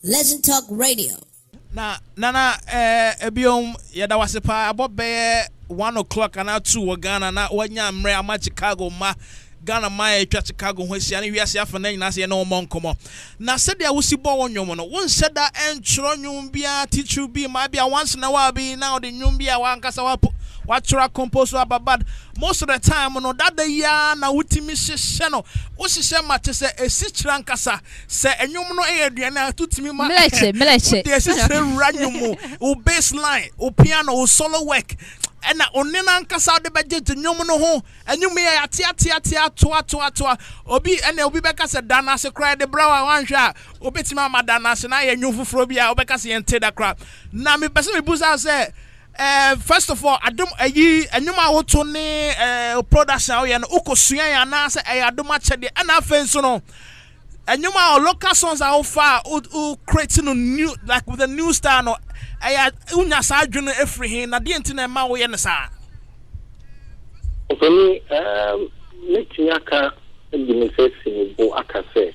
Legend Talk Radio. Nana ebiom yada wasepa abobe 1 o'clock and 2 Ghana na wanya mre ama Chicago ma Ghana ma twa Chicago ho sia na wiase afa na nyina se na o monkomo na se dia wosi bo wonwom no won se da entro nwum bia teacher bi ma bia once na wa bi na the nwum bia wankasa watchura compose ababad most of the time no that the ya na wutimi hye no wo hye ma te se esichira nkasa se enwum no aduane atutimi ma meleche de esichira ranwum o baseline o piano o solo work ena onena nkasa de beje nwum no ho enwum ya tia to obi ena obi beka se dana se cry de brawa wanhwa obetima ma dana se na ya nwum fufuro bia obeka se yente da crap na me pese me buza se first of all, adum ayi enyuma woto ne production awo ye no ukosua ya na se adum achede na afen so no enyuma local songs are far creating a new like with a new style no unya sa adwene efri hin na de ntina ma wo ye ne sa ofani netiaka di me se si bo akase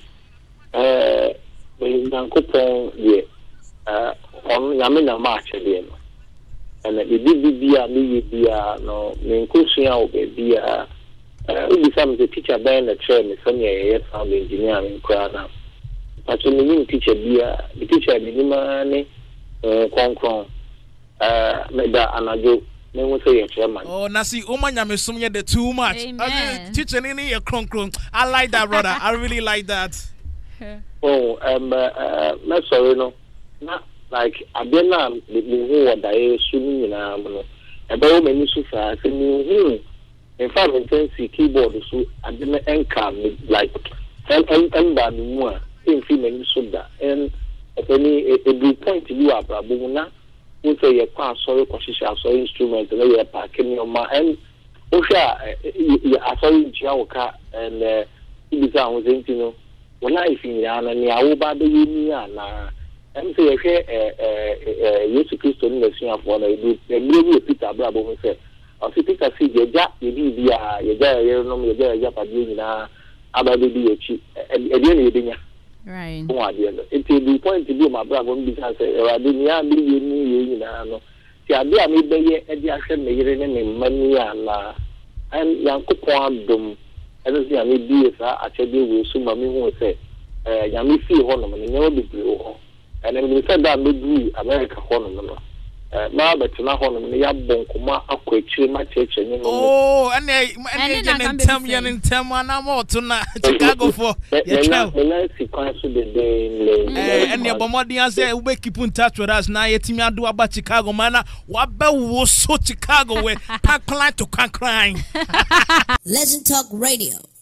we dankopon ye on yame na ma achede no and the BBA, no, Minkusia, or Bia, we become the teacher by the train, the sound engineering crowd. But when you teacher Bia, the teacher Minimani, Concron, Meda Anajo, then we say a chairman. Oh, Nacy, Omanya, Sumia, the too much. Teacher in a cron. I like that, brother. I really like that. Oh, that's sorry, no. Like Abena, the who that is swimming in about many sufa, in fact, intensive keyboard, so I didn't anchor like and bad more in female soda. And if any a good point to you, Abrabuna, would say a pass or a instrument, and they are packing your ma and Osha, I saw you Jawka and it was in when I think Yana, I will bad the union. I'm saying, yes, Christian in the Singapore, I do Peter Bravo said, I see Peter see your jack, you be your no, your Japanese, about the DH, and right. It will be point to do my brother because I didn't have you know. See, I do, I made the action, making money and young Kupon, and I see, I may be as I tell you, will soon, Mammy will say, Yami see Honor, and never be blue. And then we said that we America Honor. Now, but not Honor, we have Bonkuma, a quick my church, and you know. Oh, and they tell me and tell me more to Chicago for the day. And your Bomodian say, we keep in touch with us now. Yet, me do about Chicago, man. What was so Chicago where Pack to crying. Legend Talk Radio.